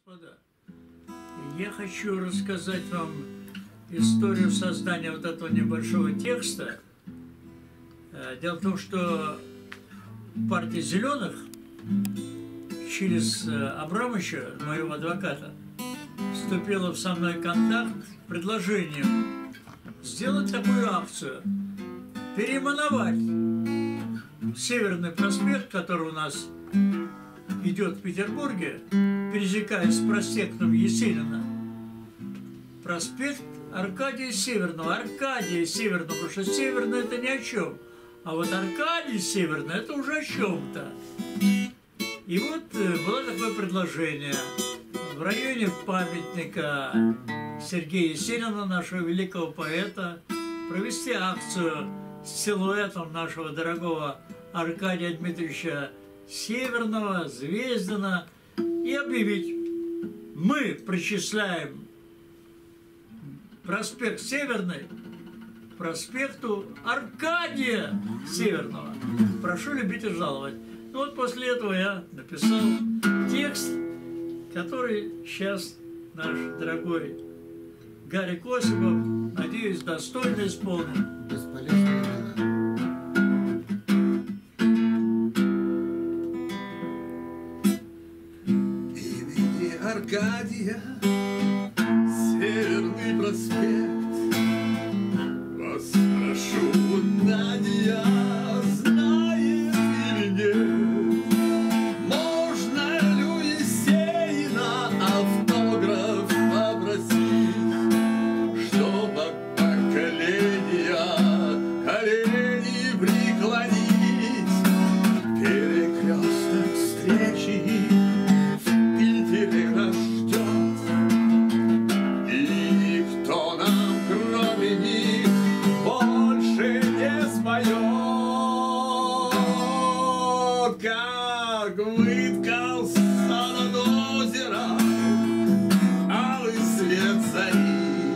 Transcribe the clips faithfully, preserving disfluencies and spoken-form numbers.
Господа, я хочу рассказать вам историю создания вот этого небольшого текста. Дело в том, что партия «Зеленых» через Абрамовича, моего адвоката, вступила со мной в контакт с предложением сделать такую акцию, переименовать Северный проспект, который у нас идет в Петербурге, пересекаясь с проспектом Есенина, проспект Аркадия Северного. Аркадия Северного, потому что Северный – это ни о чем. А вот Аркадий Северный – это уже о чем-то. И вот было такое предложение в районе памятника Сергея Есенина, нашего великого поэта, провести акцию с силуэтом нашего дорогого Аркадия Дмитриевича Северного, Звездина, и объявить: мы причисляем проспект Северный к проспекту Аркадия Северного. Прошу любить и жаловать. Ну вот после этого я написал текст, который сейчас наш дорогой Гарик Осипов, надеюсь, достойно исполнит. Бесполезно. Аркадия, Северный проспект. Вас прошу, Надя, знает или нет, можно ли у Есенина автограф попросить, чтобы поколения колени преклонить, перекресток встречи нас ждет, и никто нам, кроме них, больше не споет, как выткался над озером алый свет зари,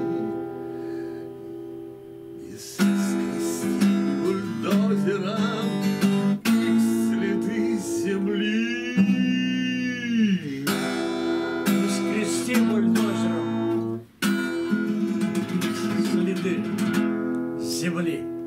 и соскрести бульдозером их следы земли. Бульдозером следы земли.